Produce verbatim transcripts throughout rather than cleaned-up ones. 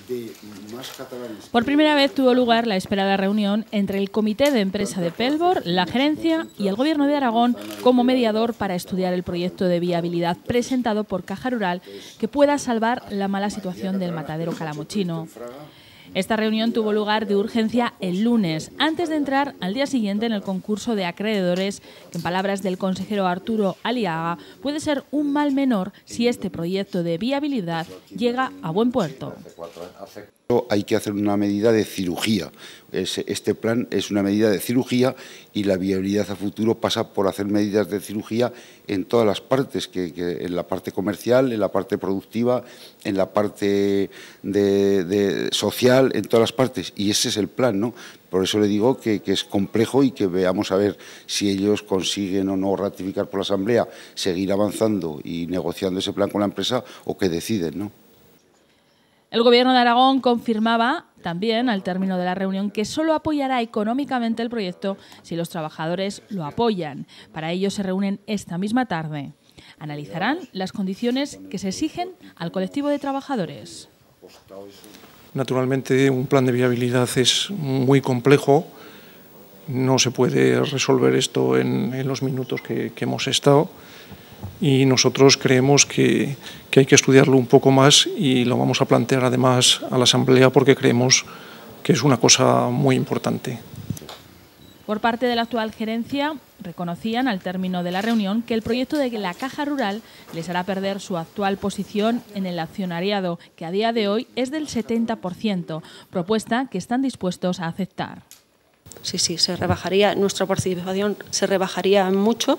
Por primera vez tuvo lugar la esperada reunión entre el Comité de Empresa de Pelbor, la Gerencia y el Gobierno de Aragón como mediador para estudiar el proyecto de viabilidad presentado por Caja Rural que pueda salvar la mala situación del matadero calamochino. Esta reunión tuvo lugar de urgencia el lunes, antes de entrar al día siguiente en el concurso de acreedores, que en palabras del consejero Arturo Aliaga puede ser un mal menor si este proyecto de viabilidad llega a buen puerto. Hay que hacer una medida de cirugía. Este plan es una medida de cirugía y la viabilidad a futuro pasa por hacer medidas de cirugía en todas las partes, que, que en la parte comercial, en la parte productiva, en la parte de, de social, en todas las partes. Y ese es el plan, ¿no? Por eso le digo que, que es complejo y que veamos a ver si ellos consiguen o no ratificar por la Asamblea, seguir avanzando y negociando ese plan con la empresa o que deciden, ¿no? El Gobierno de Aragón confirmaba también, al término de la reunión, que solo apoyará económicamente el proyecto si los trabajadores lo apoyan. Para ello se reúnen esta misma tarde. Analizarán las condiciones que se exigen al colectivo de trabajadores. Naturalmente, un plan de viabilidad es muy complejo. No se puede resolver esto en, en los minutos que, que hemos estado. Y nosotros creemos que, que hay que estudiarlo un poco más y lo vamos a plantear además a la Asamblea porque creemos que es una cosa muy importante. Por parte de la actual gerencia, reconocían al término de la reunión que el proyecto de la Caja Rural les hará perder su actual posición en el accionariado, que a día de hoy es del setenta por ciento, propuesta que están dispuestos a aceptar. Sí, sí, se rebajaría, nuestra participación se rebajaría mucho.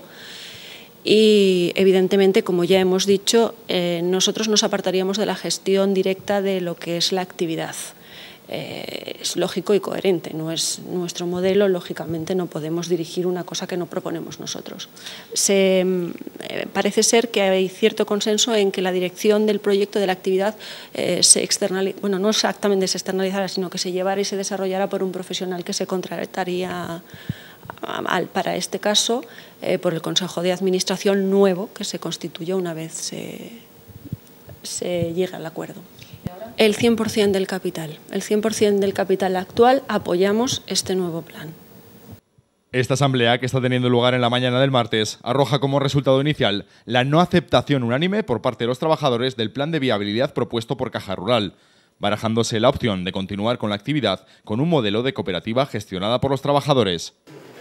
Y, evidentemente, como ya hemos dicho, eh, nosotros nos apartaríamos de la gestión directa de lo que es la actividad. Eh, es lógico y coherente, no es nuestro modelo, lógicamente no podemos dirigir una cosa que no proponemos nosotros. Se, eh, parece ser que hay cierto consenso en que la dirección del proyecto de la actividad eh, se externaliza, bueno, no exactamente se externalizará, sino que se llevará y se desarrollará por un profesional que se contrataría para este caso eh, por el Consejo de Administración nuevo que se constituye una vez se, se llegue al acuerdo. El cien por cien del capital, el cien por cien del capital actual apoyamos este nuevo plan. Esta asamblea, que está teniendo lugar en la mañana del martes, arroja como resultado inicial la no aceptación unánime por parte de los trabajadores del plan de viabilidad propuesto por Caja Rural, barajándose la opción de continuar con la actividad con un modelo de cooperativa gestionada por los trabajadores.